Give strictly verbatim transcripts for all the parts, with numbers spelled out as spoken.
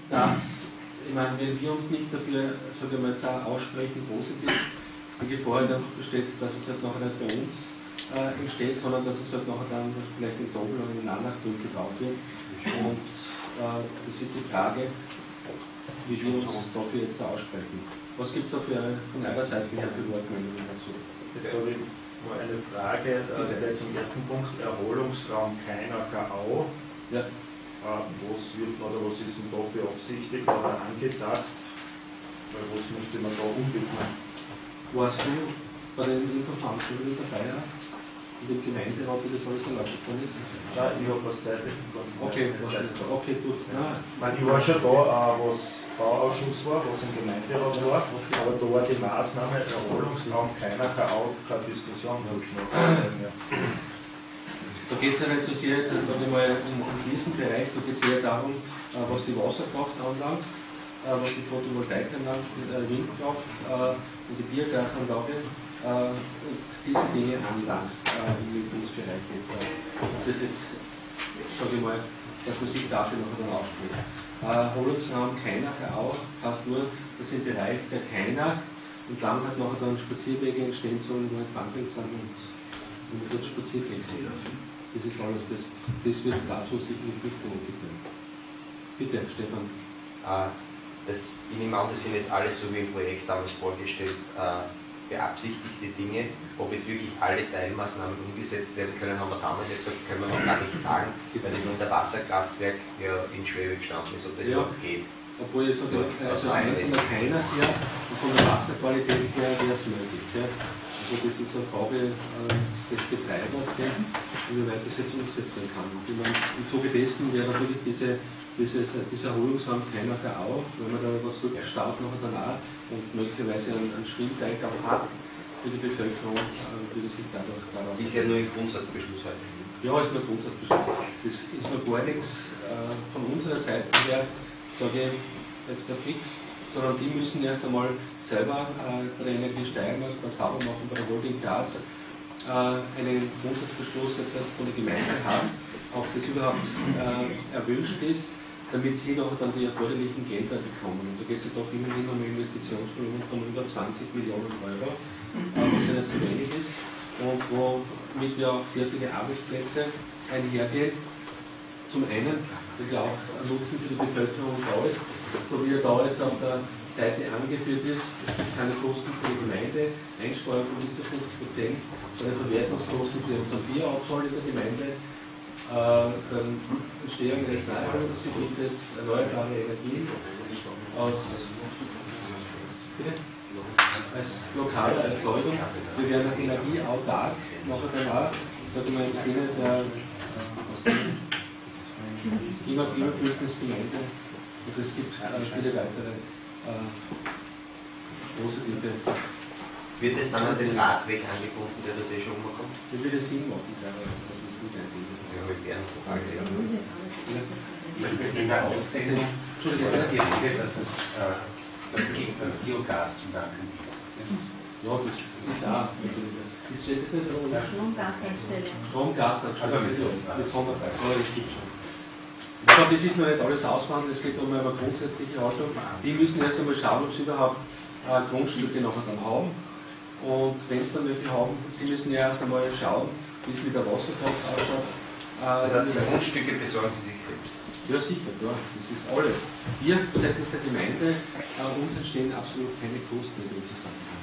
dass, ich meine, wenn wir uns nicht dafür, sage ich mal, jetzt auch aussprechen, positiv, die Gefahr halt einfach besteht, dass es halt nachher nicht bei uns äh, entsteht, sondern dass es halt nachher dann vielleicht in Doppel- oder in Annach durchgebaut wird. Und äh, das ist die Frage, wie wir uns dafür jetzt aussprechen. Was gibt es da für, von eurer Seite her für Wortmeldungen dazu? Jetzt habe ich nur eine Frage, äh, jetzt im ersten Punkt, Erholungsraum Kainachau. Ja. Äh, was wird oder was ist denn da beabsichtigt oder angedacht? Weil was müsste man da umwidmen? Warst du bei den Infoveranstaltungen dabei, ja? In dem Gemeinderat, wie das alles erlaubt worden ist? Nein, ich habe was Zeit. Okay, okay, gut. Ja. Ich war schon da, äh, was Bauausschuss war, was im Gemeinderat war, aber da war die Maßnahme Erholungsraum Kainachau keine Diskussion. Da geht es ja nicht so sehr jetzt, sage ich mal, um, um diesen Bereich, da geht es eher darum, äh, was die Wasserkraft anlangt, äh, was die Photovoltaik anlangt, die äh, Windkraft äh, und die Biogasanlage äh, und diese Dinge anlangt äh, im Wirkungsbereich jetzt. Äh, und das jetzt, sage ich mal, dass man sich dafür noch dann ausspricht. Äh, Erholungsraum Kainachau passt nur, dass im Bereich der Kainach entlang hat nachher dann Spazierwege entstehen sollen, wo halt Banken sind und, und dort spaziert gehen können. Das ist alles, das, das wird dazu sicherlich nicht notwendig. Bitte, Stefan. Äh, das, ich nehme an, das sind jetzt alles so wie im Projekt damals vorgestellt, äh, beabsichtigte Dinge. Ob jetzt wirklich alle Teilmaßnahmen umgesetzt werden können, haben wir damals nicht, können wir noch gar nicht sagen, weil das unter Wasserkraftwerk ja in Schwebe gestanden ist, ob das ja. überhaupt geht. Obwohl ich sage, also von der Kainach her und von der Wasserqualität her wäre es möglich. Ja. Also das ist eine Frage äh, des Betreibers, ja, inwieweit das jetzt umgesetzt werden kann. Und ich meine, im Zuge dessen wäre natürlich diese, dieses, dieser Erholungsraum Kainachau, wenn man da was rückstaut nachher danach und möglicherweise einen, einen Schwimmteig auch hat für die Bevölkerung, äh, würde sich dadurch daraus... Ist ja nur ein Grundsatzbeschluss heute. Ja, ist nur ein Grundsatzbeschluss. Das ist mir gar nichts äh, von unserer Seite her, sage ich jetzt der Fix, sondern die müssen erst einmal selber äh, bei der Energie Steiermark, bei sauber machen, bei der Holding Graz äh, einen Grundsatzbeschluss jetzt von der Gemeinde haben, ob das überhaupt äh, erwünscht ist, damit sie noch dann die erforderlichen Gelder bekommen. Und da geht es ja doch immerhin um ein Investitionsvolumen von über zwanzig Millionen Euro, äh, was ja nicht so wenig ist und womit ja auch sehr viele Arbeitsplätze einhergehen. Zum einen, weil ja auch ein Nutzen für die Bevölkerung da ist, so wie er da jetzt auf der Seite angeführt ist, keine Kosten für die Gemeinde, Einsparung von bis zu fünfzig Prozent, bei den Verwertungskosten für den Bierausfall in der Gemeinde, äh, dann Entstehung des Naherholungsgebietes, erneuerbare Energien aus, bitte? Als lokale Erzeugung. Wir werden energieautark nachher danach, sagen wir im Sinne der Klimabündnisgemeinde, und es gibt äh, viele weitere äh, positive. Wird es dann an den Radweg angebunden, der dort eh schon umkommt? Wie würde es Sinn machen, glaube ich, dass man es gut einbindet? Ja, mit deren Frage. In der Auszählung oder die Rede, dass es äh, gegen Biogas zu danken ist. Ja, das ist auch natürlich. Das steht das nicht drin? Stromgasherstellung. Stromgasherstellung. Also mit Sonderpreis. Ja, das stimmt schon. Ich glaube, das ist noch nicht alles ausverhandelt, es geht um eine grundsätzliche Haltung. Die müssen erst einmal schauen, ob sie überhaupt äh, Grundstücke nachher dann haben. Und wenn sie dann welche haben, sie müssen ja erst einmal schauen, wie es mit der Wasserkraft ausschaut. Äh, das heißt, die Grundstücke besorgen sie sich selbst? Ja, sicher, klar, das ist alles. Wir seitens der Gemeinde, äh, uns entstehen absolut keine Kosten in dem Zusammenhang.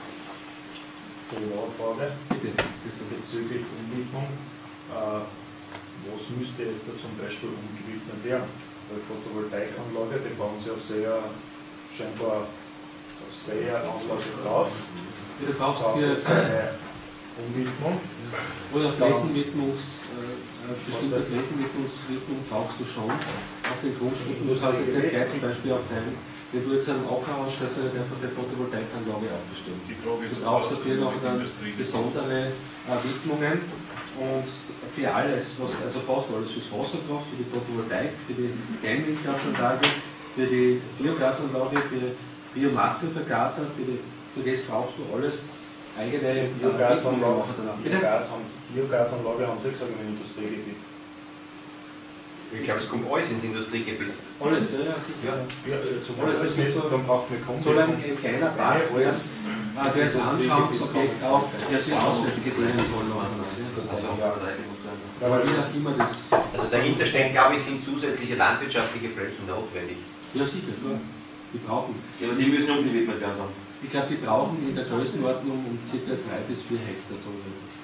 Eine Frage. Bitte. Bezüglich Umwidmung. Äh, was müsste jetzt da zum Beispiel umgewidmet werden? Weil Photovoltaikanlage, die bauen sie auf sehr, scheinbar auf sehr Anlage drauf. Du brauchst für eine Umwidmung. Oder Flächenwidmungs, äh, bestimmte Flächenwidmung brauchst du schon auf den Grundstücken. Du hast jetzt gleich zum Beispiel auf deinem, wenn du jetzt einen Acker hast, kannst du einfach eine Photovoltaikanlage aufstellen. Du brauchst dafür noch dann besondere äh, Widmungen. Und für alles, was, also fast alles, fürs Wasserkraft, für die Photovoltaik, für die Kleinwindkraftanlage, für die Biogasanlage, für Biomassenvergaser, für, die, für das brauchst du alles eigene Biogasanlage. Biogas haben, Biogasanlage haben Sie gesagt im Industriegebiet. Ich glaube, es kommt alles ins Industriegebiet. Alles, ja, ja, sicher. Ja. Ja, äh, zum Alles, alles das nicht, so- dann braucht man kaum Soll ein, ein kleiner Park werden, alles. der das Anschauungsobjekt auch der Auslösegedämmen soll noch anders. Also, Ja, Aber weil wie das, auch immer das. also dahinter stehen, glaube ich, sind zusätzliche landwirtschaftliche Flächen notwendig. Ja, sicher, klar. Die brauchen. Ja, aber die müssen umgewidmet werden dann. Ich glaube, die brauchen in der Größenordnung um ca. drei bis vier Hektar so.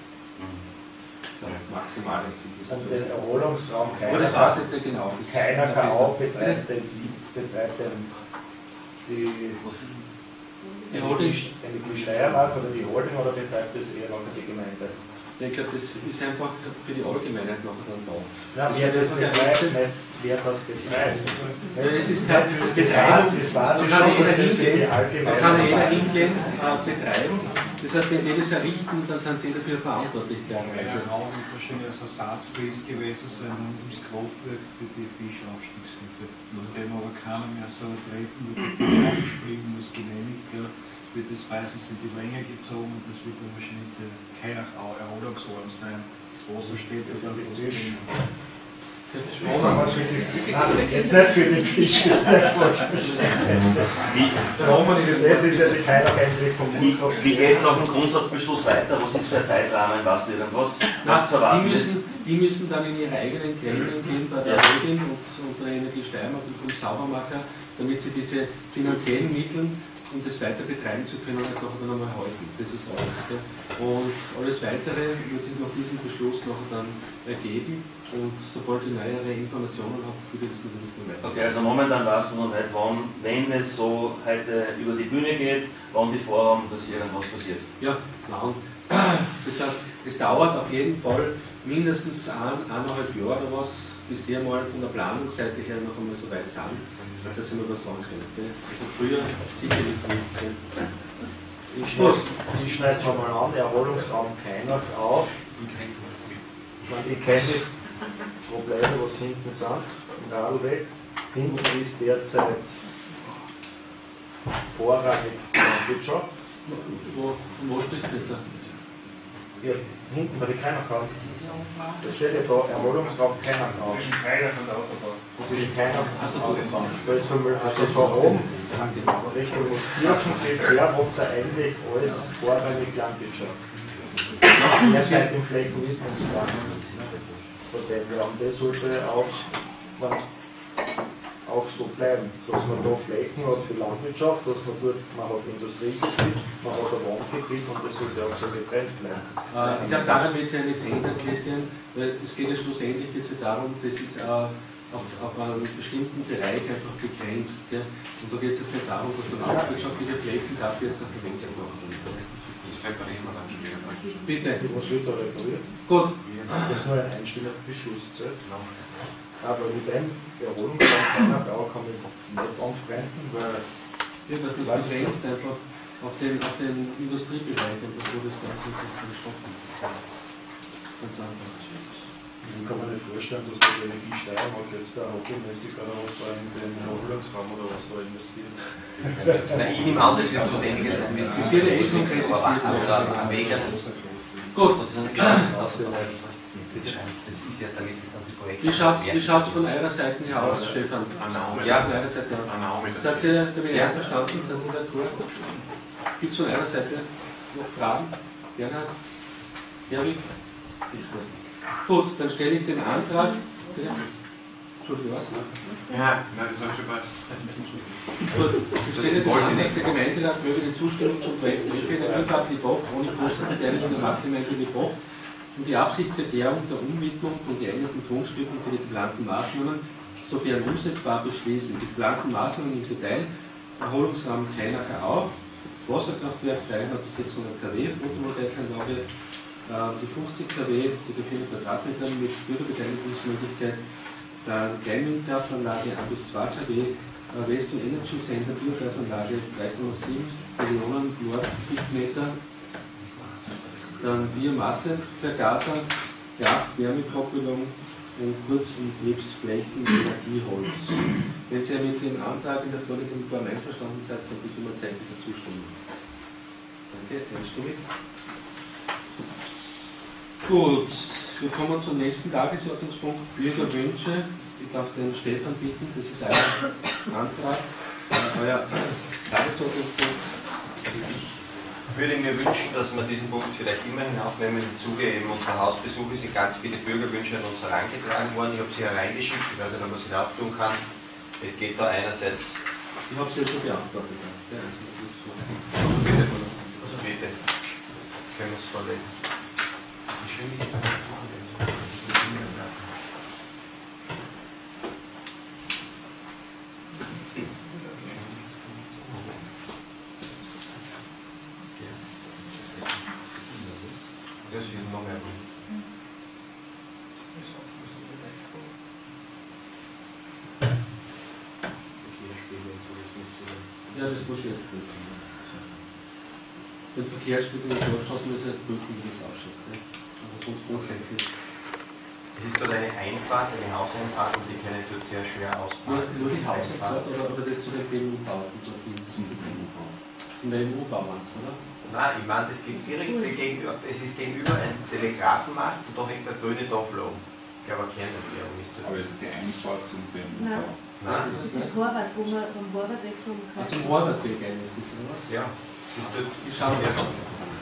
Maximal jetzt. und den Erholungsraum Aber das keiner, weiß ich nicht genau. Das keiner ist K O ein bisschen- betreibt den, betreibt den, die, Die Holding. die Steiermark oder die Holding oder betreibt das eher noch die Gemeinde? Ich glaube, das ist einfach für die Allgemeinheit nachher dann da. Ja, wer das betreibt, nicht wer das betreibt. Ja, es ist kein Das Betreiben. weiß, das weiß Da ich kann schon, jeder dass das für die hingehen, da Allgemeinheit kann jeder hingehen, äh, betreiben. Das heißt, wenn die das errichten, dann sind sie dafür verantwortlich. Ja, Also, auch wahrscheinlich als Ersatzpreis gewesen sein und ums Kraftwerk für die Fischaufstiegshilfe. Nachdem aber keiner mehr so treten, wird die Fischaufspringen muss genehmigt werden, wird das meistens in die Länge gezogen und das wird dann wahrscheinlich der Keinach-Erholungsort sein. Das Wasser steht ja dann fast drin. Roman, was für die Nein, jetzt nicht für den Fisch betreibt. Roman ist das ist ja keiner eigentlich vom Wie, Mund. wie geht es nach dem Grundsatzbeschluss weiter? Was ist für ein Zeitrahmen? Weißt du irgendwas? Was zu die, erwarten ist? müssen, die müssen dann in ihre eigenen Gremien gehen bei der Ja. Holding und, und der Energie Steiermark und vom Saubermacher, damit sie diese finanziellen Mittel, um das weiter betreiben zu können, halt nachher dann einmal halten. Das ist alles. Gell? Und alles Weitere wird sich nach diesem Beschluss nachher dann ergeben. Und sobald ich neuere Informationen habe, würde ich das natürlich noch weiter. Okay, also momentan weißt du noch nicht, wann, wenn es so heute über die Bühne geht, wann die vorhaben, dass irgendwas passiert. Ja, genau. Das heißt, es dauert auf jeden Fall mindestens ein, eineinhalb Jahre oder was, bis die mal von der Planungsseite her noch einmal so weit sind, dass sie mir was sagen können. Gell? Also früher sicherlich nicht. Gell? Ich schneide ich schneide es mal an, der Erholungsraum keiner auf. Ich meine, ich kenne die Probleme, was hinten sind, im Radlweg. Hinten ist derzeit vorrangig Landwirtschaft. Wo, von wo sprichst du jetzt? Ja, hinten bei der Keinach-Haus. Da steht ja da Erholungsraum Keinach-Haus. Zwischen Keiner und der Autobahn. Zwischen Keinach Also, und Autobahn. Da ist von also da oben Richtung Moskirchen bisher macht er eigentlich alles vorrangig Landwirtschaft. Derzeit im Flächenwidmungsplan. Von dem her. Und das sollte auch, man, auch so bleiben, dass man da Flächen hat für Landwirtschaft, dass man dort, man hat Industriegebiet, man hat ein Wohngebiet und das sollte auch so getrennt bleiben. Äh, ich glaube, daran wird sich ja nichts ändern, Christian, weil es geht ja schlussendlich jetzt ja darum, das ist äh, auf, auf einen bestimmten Bereich einfach begrenzt. Gell? Und da geht es jetzt nicht darum, dass man landwirtschaftliche Flächen dafür jetzt noch verwendet machen. Das reparieren wir dann später. Bitte. Was wird da repariert? Gut. Das ist nur ein einstelliger Beschluss. Aber mit dem Erholungsraum Keinach auch kann ich nicht anfreunden, weil Ja, das ist begrenzt einfach auf den, auf den Industriebereich, einfach, wo das Ganze entstanden ist. Ganz einfach. ich kann mir nicht vorstellen, dass die Energie Steiermark jetzt da hobbymäßig oder was da in den Erholungsraum oder was da investiert. Nein, ich nehme an, das wird so was Ähnliches sein wie Das wird ja eh so präzisiert. am Weg. Gut. Das ist ja damit das ganze Projekt. Wie schaut es wie schaut's von eurer Seite her aus, Stefan? Ja. Von eurer Seite her. Seid ihr damit einverstanden? Seid ihr d'accord? Gibt es von eurer Seite noch Fragen? Bernhard? Erik? Gut, dann stelle ich den Antrag. Entschuldigung, was? Ja, nein, das hat schon passt. Gut, ich stelle den Antrag, der Gemeinderat möge die Zustimmung zum Projekt Energiepark Liebach ohne Kostenbeteiligung der Marktgemeinde Liebach und die Absichtserklärung der Umwidmung von geeigneten Grundstücken für die geplanten Maßnahmen, sofern umsetzbar, beschließen. Die geplanten Maßnahmen im Detail: Erholungsraum Keinacher-Au, Wasserkraftwerk dreihundert bis sechshundert Kilowatt, Photovoltaikanlage, äh, die fünfzig Kilowatt, ca. vierhundert Quadratmetern mit Bürgerbeteiligungsmöglichkeit, dann Kleinwindkraftanlage ein bis zwei Kilowatt, äh, Western Energy Center, Biogasanlage drei Komma sieben Millionen Nordkubikmeter, dann Biomassevergaser, Kraft, Wärmekoppelung und Kurzumtriebsflächen, Energieholz. Wenn Sie mit dem Antrag in der vorliegenden Form einverstanden seid, dann bitte um eine zeitliche Zustimmung. Danke, einstimmig. Gut, wir kommen zum nächsten Tagesordnungspunkt, Bürgerwünsche. ich darf den Stefan bitten, das ist ein Antrag, äh, euer Tagesordnungspunkt. Ich würde mir wünschen, dass wir diesen Punkt vielleicht immerhin aufnehmen. Im Zuge eben unserer Hausbesuche sind ganz viele Bürgerwünsche an uns herangetragen worden. Ich habe sie hereingeschickt, ich weiß nicht, ob man sie auftun kann. Es geht da einerseits. Ich habe sie ja schon beantwortet. Ja, also bitte. Also bitte. Können wir es vorlesen. Wie schön die Das ist noch mehr gut. Ja, das muss ich erst prüfen. Den Verkehrsspiegel in Dorfstraßen muss ich erst prüfen, wie das ausschaut. Ne? Aber sonst grundsätzlich. Es ist dort eine Einfahrt, eine Hauseinfahrt und die kann ich dort sehr schwer ausfahren. Nur, nur die Hauseinfahrt oder, oder das zu den B M U-Bauten dorthin? Zum B M U-Bau. Zum B M U-Bau meinst du, oder? Nein, ich meine, das geht direkt gegenüber, es ist gegenüber ein Telegrafenmast und da hängt der grüne Tafel oben. Ich glaube, eine Kernerklärung ist dort. Aber es ist die Einfahrt zum B M U-Bau. Nein, Das ist Horvath, wo man vom Horvath weg zum Ah, zum Horvathweg ein ist das, oder was? ja, das ist dort. Ich schaue mir das an.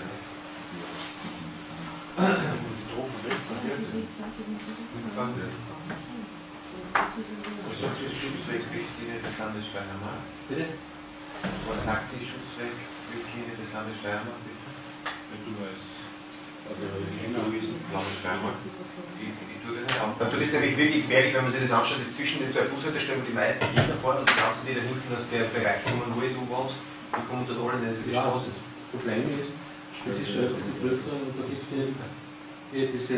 Was sagt die Schutzwegsrichtlinie des Landes Steiermark? Bitte? Was sagt die Schutzwegsrichtlinie des Landes Steiermark? Wenn du als Landes Steiermark. Ich, ich tue das nicht an. Dort ist nämlich wirklich gefährlich, wenn man sich das anschaut, das zwischen den zwei Bushaltestellen, wo die meisten Kinder fahren und die ganzen, die da hinten aus der Bereich kommen, wo du wohnst, die kommen dort alle nicht in die Ja, Straße. das Problem ist, das ist schon öfter geprüft worden und da gibt es jetzt hier diese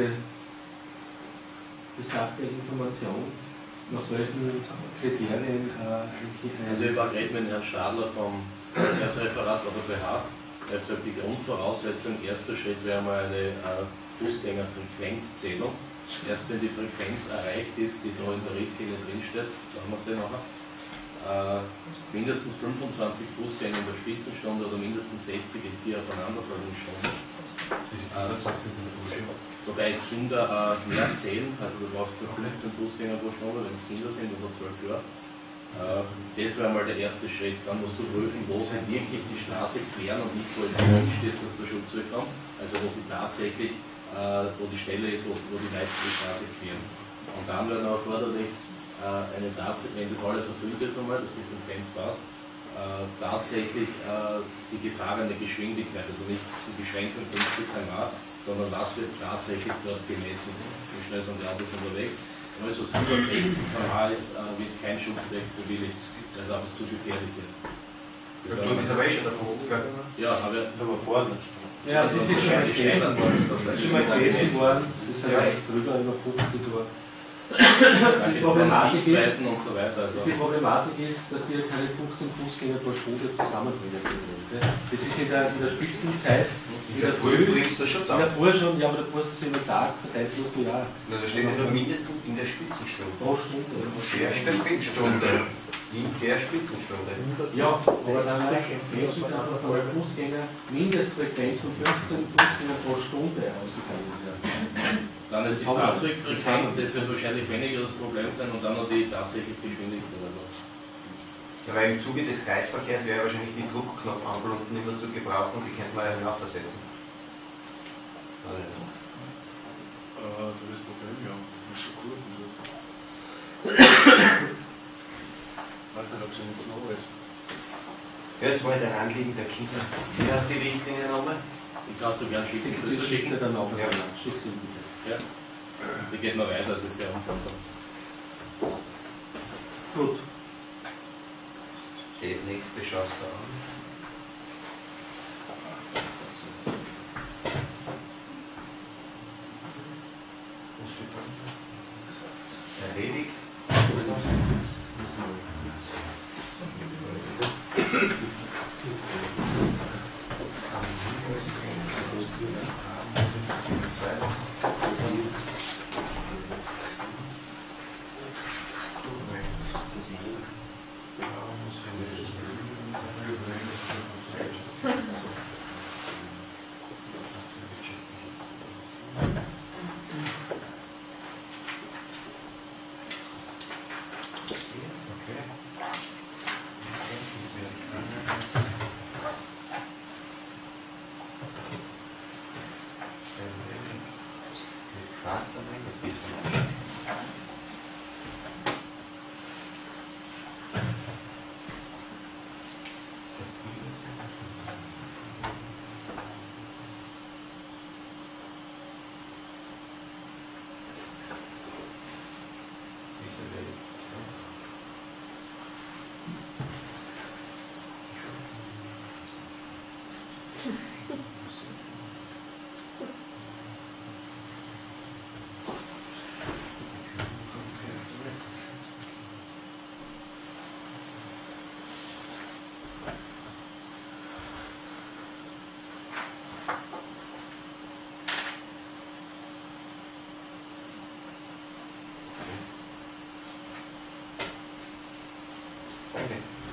besagte Information, nach welchen Kriterien äh, Also ich war gerade mit Herrn Stadler vom Verkehrsreferat bei der B H. Er hat gesagt, die Grundvoraussetzung, erster Schritt wäre mal eine äh, Fußgängerfrequenzzählung. Erst wenn die Frequenz erreicht ist, die da in der Richtlinie drinsteht, sagen wir es ja nachher, äh, mindestens fünfundzwanzig Fußgänger in der Spitzenstunde oder mindestens sechzig in vier aufeinanderfolgenden Stunden. Äh, wobei Kinder äh, mehr zählen, also du brauchst nur fünfzehn Fußgänger pro Stunde, wenn es Kinder sind unter zwölf Jahren. Äh, das wäre mal der erste Schritt. Dann musst du prüfen, wo sie wirklich die Straße queren und nicht, wo es gewünscht ist, dass der Schutz kommt. Also wo sie tatsächlich, äh, wo die Stelle ist, wo, wo die meisten die Straße queren. Und dann wäre noch erforderlich, äh, eine wenn das alles erfüllt ist einmal, dass die Frequenz passt, äh, tatsächlich äh, die gefahrene Geschwindigkeit, also nicht die Beschränkung fünfzig Kilometer pro Stunde, sondern was wird tatsächlich dort gemessen, wie schnell sind die Autos unterwegs. Alles, was über sechzig Kilometer pro Stunde ist, äh, wird kein Schutzweg bewilligt, weil es einfach zu gefährlich ist. Das ist aber eh schon der fünfziger. Ja, aber Aber vorne. ja, das ist schon mal gegessen worden. Das ist schon mal gegessen worden. Das ist ja leicht drüber, über fünfzig Uhr. Die Problematik, ist, und so weiter. Also. die Problematik ist, dass wir keine fünfzehn Fußgänger pro Stunde zusammenbringen können. Das ist in der, in der Spitzenzeit, in der Früh, bringst du Schutz in der auf. Früh schon, ja, aber du musst es über den Tag verteilt plus pro Jahr. Na, da steht ja nur mindestens in der Spitzenstunde. Pro Stunde. Der Spitzenstunde. In der Spitzenstunde. Ja, aber dann Menschen kann von der Fußgänger Mindestfrequenz von fünfzehn Fußgänger pro Stunde ausgeteilt werden. Dann ist die Fahrzeugfrequenz, das wird wahrscheinlich weniger das Problem sein und dann noch die tatsächliche Geschwindigkeit. Also. Ja, weil im Zuge des Kreisverkehrs wäre wahrscheinlich die Druckknopfampel unten nicht mehr zu gebrauchen und die könnte man ja hinaufversetzen. Äh, das ist das Problem, ja. Nicht so cool. Ich weiß nicht, ob sie jetzt noch ist. Ja, das war ja der Anliegen der Kinder. Wie heißt die Richtlinie nochmal? Ich kannst du gerne schicken. Das schicken wir dann auch. Ja. Schick sie bitte. Ja. Die geht noch weiter, das ist sehr umfassend. Gut. Die nächste schaust du an. Was steht da? Erledigt. Bis zum Okay.